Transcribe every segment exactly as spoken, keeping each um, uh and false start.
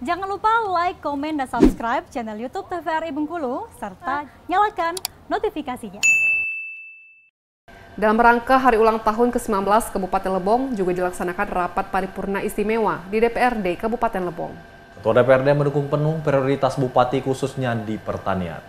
Jangan lupa like, komen, dan subscribe channel YouTube T V R I Bengkulu, serta nyalakan notifikasinya. Dalam rangka hari ulang tahun ke sembilan belas Kabupaten Lebong juga dilaksanakan rapat paripurna istimewa di D P R D Kabupaten Lebong. Ketua D P R D mendukung penuh prioritas Bupati khususnya di pertanian.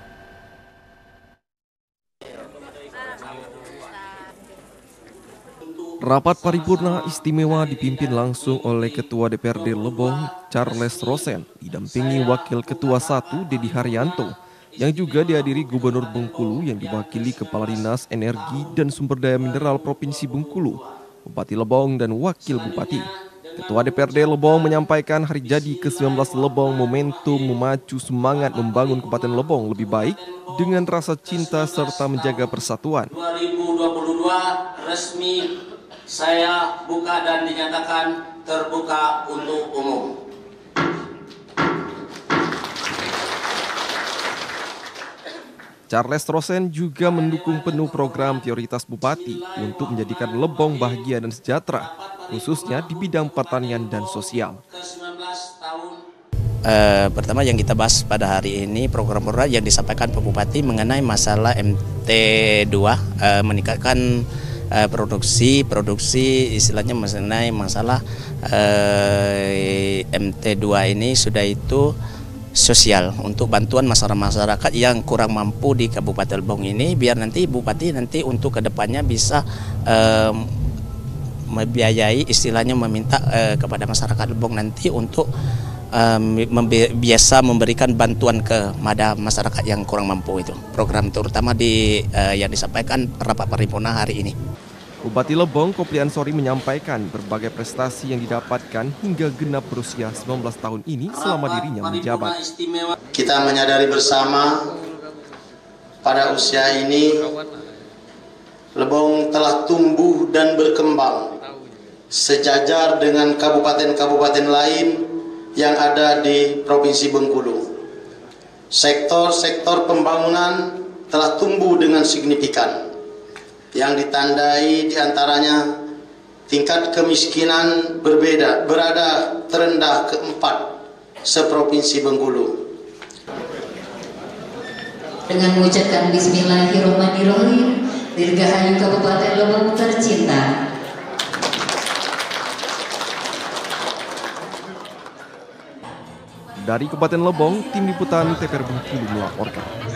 Rapat paripurna istimewa dipimpin langsung oleh Ketua D P R D Lebong, Charles Rosen, didampingi Wakil Ketua satu Dedi Haryanto, yang juga dihadiri Gubernur Bengkulu yang diwakili Kepala Dinas Energi dan Sumber Daya Mineral Provinsi Bengkulu, Bupati Lebong, dan Wakil Bupati. Ketua D P R D Lebong menyampaikan hari jadi ke sembilan belas Lebong momentum memacu semangat membangun Kabupaten Lebong lebih baik dengan rasa cinta serta menjaga persatuan. dua ribu dua puluh dua resmi saya buka dan dinyatakan terbuka untuk umum. Charles Rosen juga mendukung penuh program prioritas Bupati untuk menjadikan Lebong bahagia dan sejahtera, khususnya di bidang pertanian dan sosial. Uh, pertama yang kita bahas pada hari ini program-program yang disampaikan Pak Bupati mengenai masalah M T dua, uh, meningkatkan uh, produksi, produksi istilahnya mengenai masalah uh, M T dua ini sudah itu sosial untuk bantuan masyarakat-masyarakat yang kurang mampu di Kabupaten Lebong ini, biar nanti Bupati nanti untuk kedepannya bisa um, membiayai, istilahnya meminta uh, kepada masyarakat Lebong nanti untuk um, membi biasa memberikan bantuan kepada masyarakat yang kurang mampu itu. Program terutama di uh, yang disampaikan rapat paripurna hari ini. Bupati Lebong, Kopli Ansori, menyampaikan berbagai prestasi yang didapatkan hingga genap berusia sembilan belas tahun ini selama dirinya menjabat. Kita menyadari bersama pada usia ini Lebong telah tumbuh dan berkembang sejajar dengan kabupaten-kabupaten lain yang ada di Provinsi Bengkulu. Sektor-sektor pembangunan telah tumbuh dengan signifikan, yang ditandai diantaranya tingkat kemiskinan berbeda, berada terendah keempat seprovinsi Bengkulu. Dengan mengucapkan Bismillahirrahmanirrahim, Dirgahayu Kabupaten Lebong tercinta. Dari Kabupaten Lebong, tim liputan T V R Bengkulu melaporkan.